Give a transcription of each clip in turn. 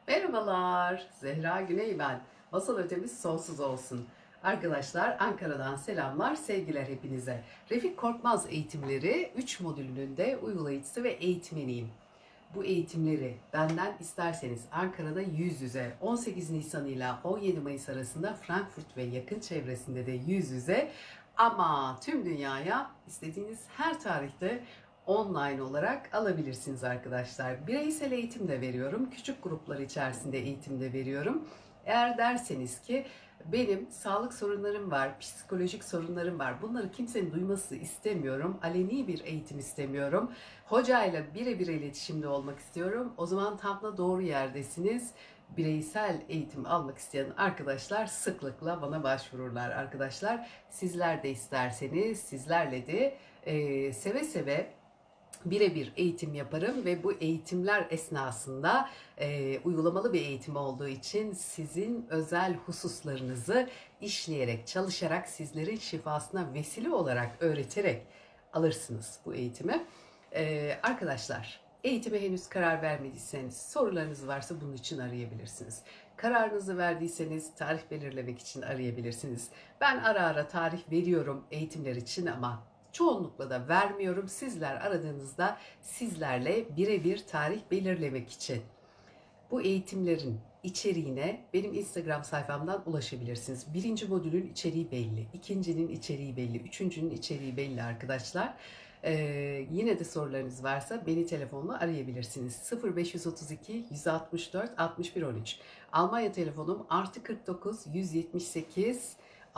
Merhabalar, Zehra Güney ben. Masal ötemiz sonsuz olsun. Arkadaşlar Ankara'dan selamlar, sevgiler hepinize. Refik Korkmaz eğitimleri 3 modülünün de uygulayıcısı ve eğitmeniyim. Bu eğitimleri benden isterseniz Ankara'da yüz yüze 18 Nisan ile 17 Mayıs arasında Frankfurt ve yakın çevresinde de yüz yüze ama tüm dünyaya istediğiniz her tarihte online olarak alabilirsiniz arkadaşlar. Bireysel eğitim de veriyorum. Küçük gruplar içerisinde eğitim de veriyorum. Eğer derseniz ki benim sağlık sorunlarım var, psikolojik sorunlarım var. Bunları kimsenin duyması istemiyorum. Aleni bir eğitim istemiyorum. Hocayla birebir iletişimde olmak istiyorum. O zaman tam da doğru yerdesiniz. Bireysel eğitim almak isteyen arkadaşlar sıklıkla bana başvururlar arkadaşlar. Sizler de isterseniz sizlerle de seve seve birebir eğitim yaparım ve bu eğitimler esnasında uygulamalı bir eğitim olduğu için sizin özel hususlarınızı işleyerek, çalışarak, sizlerin şifasına vesile olarak öğreterek alırsınız bu eğitimi. Arkadaşlar, eğitime henüz karar vermediyseniz, sorularınız varsa bunun için arayabilirsiniz. Kararınızı verdiyseniz tarih belirlemek için arayabilirsiniz. Ben ara ara tarih veriyorum eğitimler için ama çoğunlukla da vermiyorum. Sizler aradığınızda sizlerle birebir tarih belirlemek için bu eğitimlerin içeriğine benim Instagram sayfamdan ulaşabilirsiniz. Birinci modülün içeriği belli, ikincinin içeriği belli, üçüncünün içeriği belli arkadaşlar. Yine de sorularınız varsa beni telefonla arayabilirsiniz. 0532 164 61 13. Almanya telefonum +49 178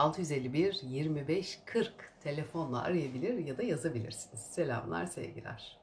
651 25 40 telefonla arayabilir ya da yazabilirsiniz. Selamlar, sevgiler.